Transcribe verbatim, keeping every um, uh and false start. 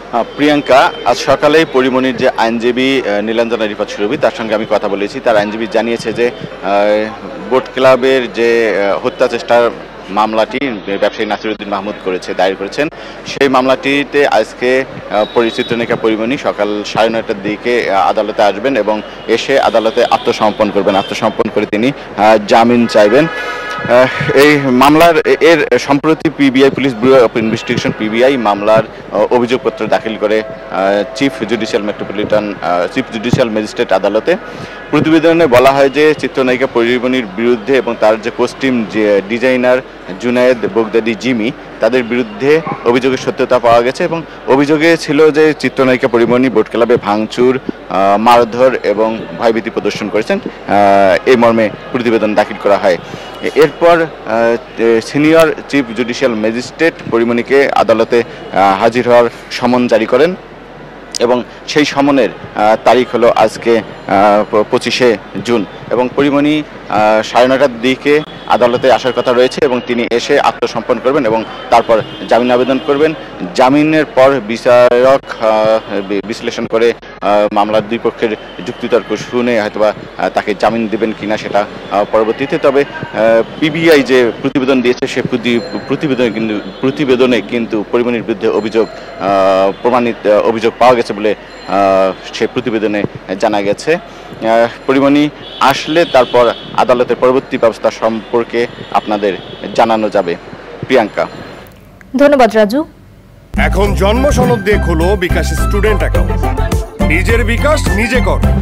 প্রিয়াঙ্কা, আজ সকালেই পরিমণির যে আইনজীবী নীলাঞ্জনা রিফাত সুরভি, তার সঙ্গে আমি কথা বলেছি। তার আইনজীবী জানিয়েছে যে বোট ক্লাবের যে হত্যা চেষ্টার মামলাটি ব্যবসায়ী নাসিরউদ্দিন মাহমুদ করেছে দায়ের করেছেন, সেই মামলাটিতে আজকে চিত্রনায়িকা পরিমণি সকাল সাড়ে নয়টার দিকে আদালতে আসবেন এবং এসে আদালতে আত্মসমর্পণ করবেন। আত্মসমর্পণ করে তিনি জামিন চাইবেন। এই মামলার এর সম্প্রতি PBI police bureau of investigation PBI মামলার অভিযোগপত্র দাখিল করে chief judicial metropolitan chief judicial magistrate আদালতে। প্রতিবেদনে বলা হয় যে চিত্রনায়িকা পরিমণির বিরুদ্ধে এবং তার যে কস্টিউম যে ডিজাইনার জুনায়েদ বগদাদি জিমি, তাদের বিরুদ্ধে অভিযোগের সত্যতা পাওয়া গেছে এবং অভিযোগে ছিল যে চিত্রনায়িকা পরিমণি বোট ক্লাবে ভাঙচুর, মারধর এবং ভয়ভীতি প্রদর্শন করেছেন। এই মর্মে প্রতিবেদন দাখিল করা হয়। এরপর সিনিয়র চিফ জুডিশিয়াল ম্যাজিস্ট্রেট পরিমণিকে আদালতে হাজির হওয়ার সমন জারি করেন এবং সেই সমনের তারিখ হলো আজকে পঁচিশে জুন এবং পরিমণি সাড়ে নটার দিকে আদালতে আসার কথা রয়েছে এবং তিনি এসে আত্মসমর্পণ করবেন এবং তারপর জামিন আবেদন করবেন। জামিনের পর বিচারক বিশ্লেষণ করে মামলার দুই পক্ষের যুক্তিতর্ক শুনে হয়তোবা তাকে জামিন দেবেন কিনা সেটা পরবর্তীতে। তবে পিবিআই যে প্রতিবেদন দিয়েছে সে প্রতিবেদনে কিন্তু প্রতিবেদনে কিন্তু পরিমণির বিরুদ্ধে অভিযোগ প্রমাণিত অভিযোগ পাওয়া গেছে বলে সে প্রতিবেদনে জানা গেছে। পরিমণি আসলে তারপর আদালতের পরবর্তী ব্যবস্থা সম্পর্কে আপনাদের জানানো যাবে। প্রিয়াঙ্কা, ধন্যবাদ রাজু। এখন জন্ম সনদ দিয়ে খোলো বিকাশ স্টুডেন্ট অ্যাকাউন্ট। নিজের বিকাশ নিজে কর।